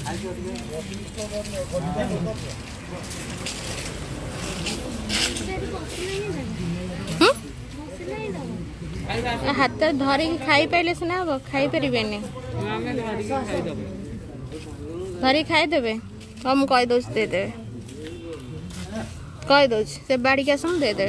हाथ धरिकी खाई पाइले सीना हम खाई पारे धरिकी खाईदे हम कहीदे देदे कहीदे से बाड़ी के आस देदे